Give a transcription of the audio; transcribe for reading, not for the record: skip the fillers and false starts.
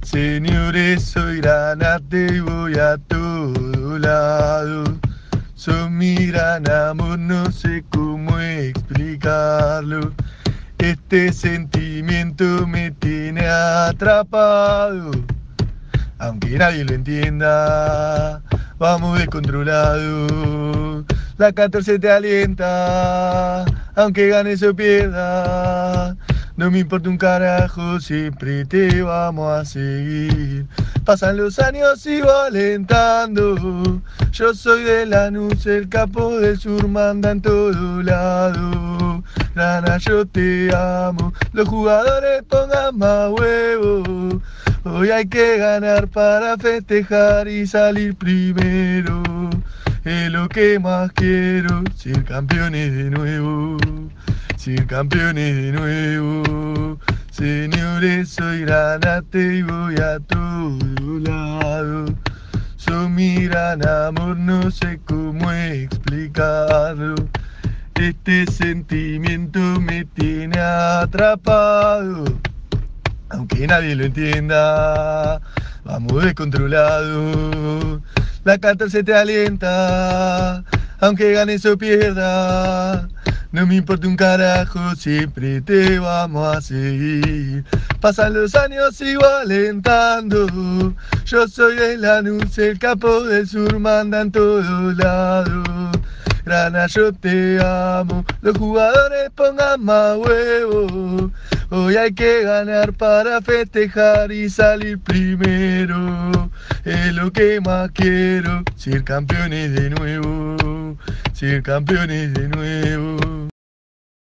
Señores, soy Granate y voy a todo lado. Son mi gran amor, no sé cómo explicarlo. Este sentimiento me tiene atrapado. Aunque nadie lo entienda, vamos descontrolados. La 14 te alienta, aunque ganes o pierdas. No me importa un carajo, siempre te vamos a seguir. Pasan los años, sigo alentando. Yo soy de Lanús, el capo del sur manda en todo lado. Rana, yo te amo, los jugadores pongan más huevos. Hoy hay que ganar para festejar y salir primero. Es lo que más quiero, ser campeones de nuevo. Ser campeones de nuevo. Señores, soy Granate y voy a todo lado. Son mi gran amor, no sé cómo explicarlo. Este sentimiento me tiene atrapado. Aunque nadie lo entienda, vamos descontrolados. La 14 te alienta, aunque ganes o pierdas. No me importa un carajo, siempre te vamos a seguir. Pasan los años, sigo alentando. Yo soy de Lanús, el capo del sur manda en todos lados. Grana, yo te amo, los jugadores pongan más huevos. Hoy hay que ganar para festejar y salir primero. Es lo que más quiero, ser campeones de nuevo. Ser campeones de nuevo.